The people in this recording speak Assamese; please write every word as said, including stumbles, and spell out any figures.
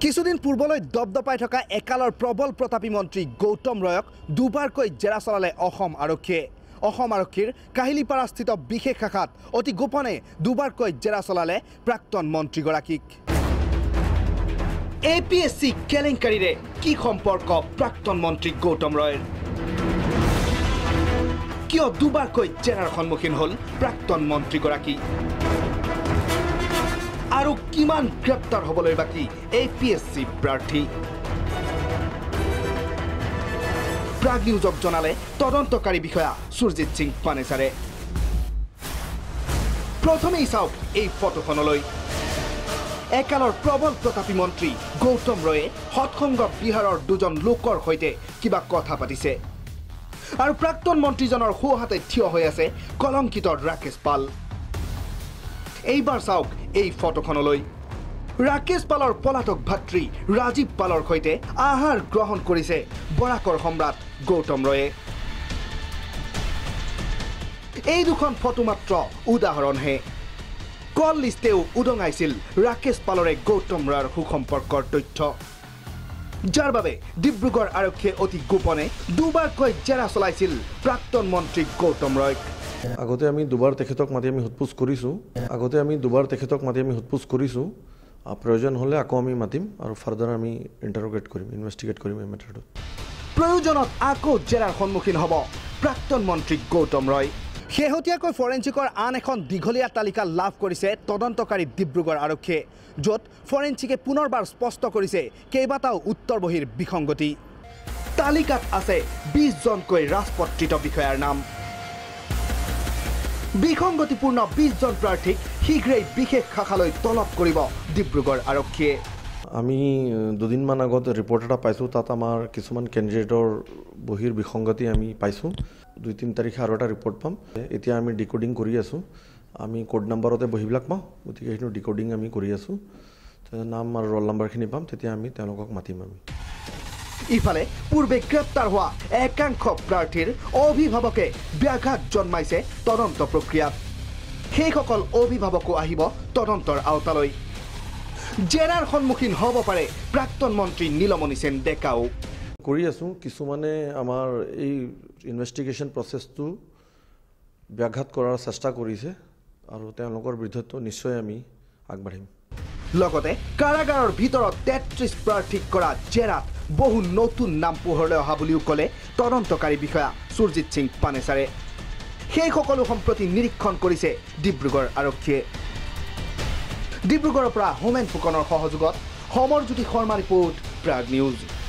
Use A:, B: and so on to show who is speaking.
A: কিছুদিন পূৰ্বলৈ দবদপাই থকা একালৰ প্ৰবল প্ৰতাপী মন্ত্ৰী গৌতম ৰয়ক দুবাৰকৈ জেৰা চলালে অসম আৰক্ষীয়ে। অসম আৰক্ষীৰ কাহিলীপাৰাস্থিত বিশেষ শাখাত অতি গোপনে দুবাৰকৈ জেৰা চলালে প্ৰাক্তন মন্ত্ৰীগৰাকীক। এ পি এছ চি কেলেংকাৰীৰে কি সম্পৰ্ক প্ৰাক্তন মন্ত্ৰী গৌতম ৰয়ৰ? কিয় দুবাৰকৈ জেৰাৰ সন্মুখীন হ'ল প্ৰাক্তন মন্ত্ৰীগৰাকী? আৰু কিমান গ্ৰেপ্তাৰ হ'বলৈ বাকী এ পি এছ চি প্ৰাৰ্থী? প্ৰাগ নিউজক জনালে তদন্তকাৰী বিষয়া সুৰজিত সিং পানেচাৰে। প্ৰথমেই চাওক এই ফটোখনলৈ। একালৰ প্ৰবল প্ৰতাপী মন্ত্ৰী গৌতম ৰয়ে সৎসংগ বিহাৰৰ দুজন লোকৰ সৈতে কিবা কথা পাতিছে আৰু প্ৰাক্তন মন্ত্ৰীজনৰ সোঁহাতে থিয় হৈ আছে কলংকিত ৰাকেশ পাল। এইবাৰ চাওক এই ফটোখনলৈ। ৰাকেশ পালৰ পলাতক ভাতৃ ৰাজীৱ পালৰ সৈতে আহাৰ গ্ৰহণ কৰিছে বৰাকৰ সম্ৰাট গৌতম ৰয়ে। এই দুখন ফটো মাত্ৰ উদাহৰণহে। কল লিষ্টেও উদঙাইছিল ৰাকেশ পালৰে গৌতম ৰয়ৰ সুসম্পৰ্কৰ তথ্য, যাৰ বাবে ডিব্ৰুগড় আৰক্ষীয়ে অতি গোপনে দুবাৰকৈ জেৰা চলাইছিল প্ৰাক্তন মন্ত্ৰী গৌতম ৰয়ক।
B: আগতে আমি দুবাৰ তেখেতক মাতি আমি সোধপোছ কৰিছোঁ আগতে আমি দুবাৰ তেখেতক মাতি আমি সোধপোছ কৰিছোঁ প্ৰয়োজন হ'লে আকৌ আমি মাতিম আৰু ফাৰ্দাৰ আমি ইণ্টাৰগেট কৰিম, ইনভেষ্টিগেট কৰিম এই মেটাৰটো।
A: প্ৰয়োজনত আকৌ জেৰাৰ সন্মুখীন হ'ব প্ৰাক্তন মন্ত্ৰী গৌতম ৰয়। শেহতীয়াকৈ ফৰেঞ্চিকৰ আন এখন দীঘলীয়া তালিকা লাভ কৰিছে তদন্তকাৰী ডিব্ৰুগড় আৰক্ষীয়ে, য'ত ফৰেঞ্চিকে পুনৰবাৰ স্পষ্ট কৰিছে কেইবাটাও উত্তৰ বহিৰ বিসংগতি। তালিকাত আছে বিশজনকৈ ৰাজপত্ৰিত বিষয়াৰ নাম। বিসংগতিপূৰ্ণ বিশজন প্ৰাৰ্থীক শীঘ্ৰেই বিশেষ শাখালৈ তলব কৰিব ডিব্ৰুগড় আৰক্ষীয়ে।
B: আমি দুদিনমান আগত ৰিপৰ্ট এটা পাইছোঁ, তাত আমাৰ কিছুমান কেণ্ডিডেটৰ বহিৰ বিসংগতি আমি পাইছোঁ। দুই তিনি তাৰিখে আৰু এটা ৰিপৰ্ট পাম। এতিয়া আমি ডিকোডিং কৰি আছোঁ। আমি কোড নাম্বাৰতে বহিবিলাক পাওঁ, গতিকে সেইটো ডিকোডিং আমি কৰি আছোঁ। নাম আৰু ৰোল নাম্বাৰখিনি পাম, তেতিয়া আমি তেওঁলোকক মাতিম আমি।
A: ইফালে পূৰ্বে গ্ৰেপ্তাৰ হোৱা একাংশ প্ৰাৰ্থীৰ অভিভাৱকে ব্যাঘাত জন্মাইছে তদন্ত প্ৰক্ৰিয়াত। সেইসকল অভিভাৱকো আহিব তদন্তৰ আওতালৈ। জেৰাৰ সন্মুখীন হ'ব পাৰে প্ৰাক্তন মন্ত্ৰী নীলমণি সেন ডেকাও।
B: কৰি আছোঁ। কিছুমানে আমাৰ এই ইনভেষ্টিগেশ্যন প্ৰচেছটো ব্যাঘাত কৰাৰ চেষ্টা কৰিছে আৰু তেওঁলোকৰ বিৰুদ্ধে নিশ্চয় আমি আগবাঢ়িম।
A: লগতে কাৰাগাৰৰ ভিতৰত তেত্ৰিছ প্ৰাৰ্থীক কৰা জেৰাত বহু নতুন নাম পোহৰলৈ অহা বুলিও ক'লে তদন্তকাৰী বিষয়া সুৰজিত সিং পানেচাৰে। সেই সকলো সম্প্ৰতি নিৰীক্ষণ কৰিছে ডিব্ৰুগড় আৰক্ষীয়ে। ডিব্ৰুগড়ৰ পৰা হোমেন ফুকনৰ সহযোগত সমৰজ্যোতি শৰ্মা ৰিপৰ্ট, প্ৰাগ নিউজ।